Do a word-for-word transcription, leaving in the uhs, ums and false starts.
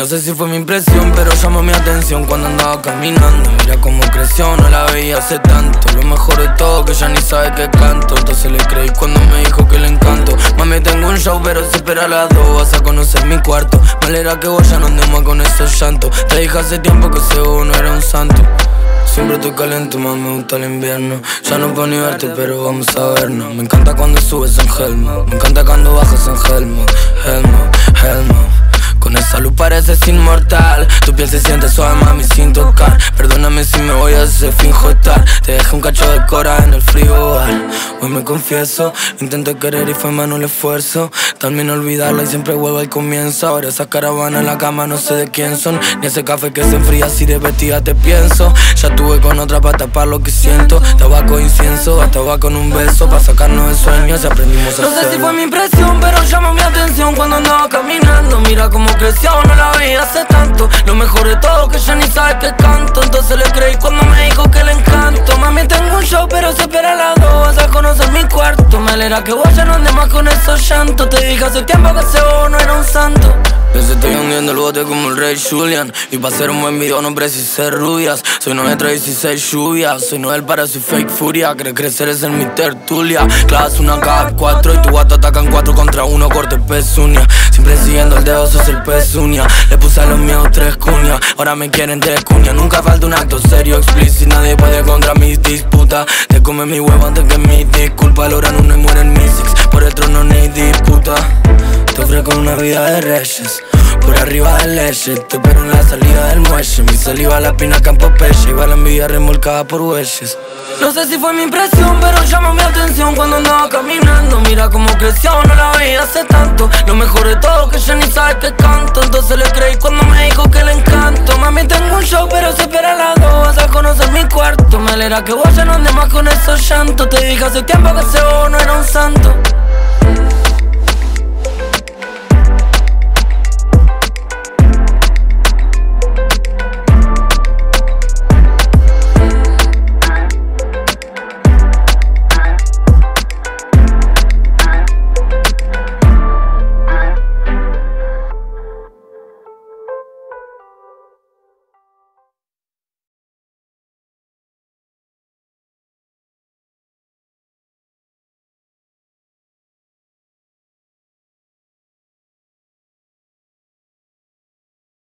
sé si fue mi impresión, pero llamó mi atención cuando andaba caminando. Mira cómo creció, no la veía hace tanto. Lo mejor de todo, que ya ni sabe que canto. Entonces le creí cuando me dijo que le encanto. Mami, tengo un show, pero se espera a las dos. Vas a conocer mi cuarto. Mal era que vos ya no andes más con esos llantos. Te dije hace tiempo que ese bobo no era un santo. Siempre estoy caliente, más me gusta el invierno. Ya no puedo ni verte, pero vamos a vernos. Me encanta cuando subes en Helmo. Me encanta cuando bajas en Helmo. Helmo, Helmo. Con esa luz pareces inmortal. Tu piel se siente suave, mami, sin tocar. Perdóname si me voy a hacer finjo estar. Te dejé un cacho de cora en el frigobar. Hoy me confieso, intenté querer y fue mano el esfuerzo. También olvidarla y siempre vuelvo al comienzo. Ahora esa caravana en la cama no sé de quién son. Ni ese café que se enfría si de vestida te pienso. Ya tuve con otra para tapar lo que siento. Tabaco e incienso, hasta va con un beso. Pa' sacarnos de sueños y aprendimos a hacerlo. No sé si fue mi impresión, pero llamó mi atención cuando andaba caminando. Mira cómo creció, no la veía hace tanto. Lo mejor de todo, que ya ni sabe que canto. Entonces le creí cuando me dijo que le encanto. Mami, tengo un show, pero se espera a las dos. Vas a conocer mi cuarto. Me alegra que vos ya no andes más con esos llantos. Te dije hace tiempo que ese bobo no era un santo. Yo se estoy hundiendo el bote como el rey Julian. Y para hacer un buen video no precisé rubias. Soy nuestra dieciséis lluvia. Soy Noel para su fake furia. Crees crecer es en mi tertulia. Clavas una cada cuatro y tu gato atacan cuatro contra uno. Corte pezuña. Siempre siguiendo el dedo, sos el pezuña. Le puse a los míos tres cuñas. Ahora me quieren tres cuñas. Nunca falta un acto serio, explícito. Nadie puede contra mis disputas. Te come mi huevo antes que mi disculpa. Logran uno y mueren mis six. Por el trono ni disputa. Te ofrezco una vida de reyes. Por arriba de leche, te espero en la salida del muelle. Mi saliva la pina campo peche. Iba la envidia remolcada por bueyes. No sé si fue mi impresión, pero llamó mi atención cuando andaba caminando. Mira cómo creció, no la veía hace tanto. Lo mejor de todo, que ya ni sabe que canto. Entonces le creí cuando me dijo que le encanto. Mami, tengo un show, pero se espera a las dos. Vas a conocer mi cuarto. Me alegra que vos ya no andes más con esos llantos. Te dije hace tiempo que ese bobo no era un santo.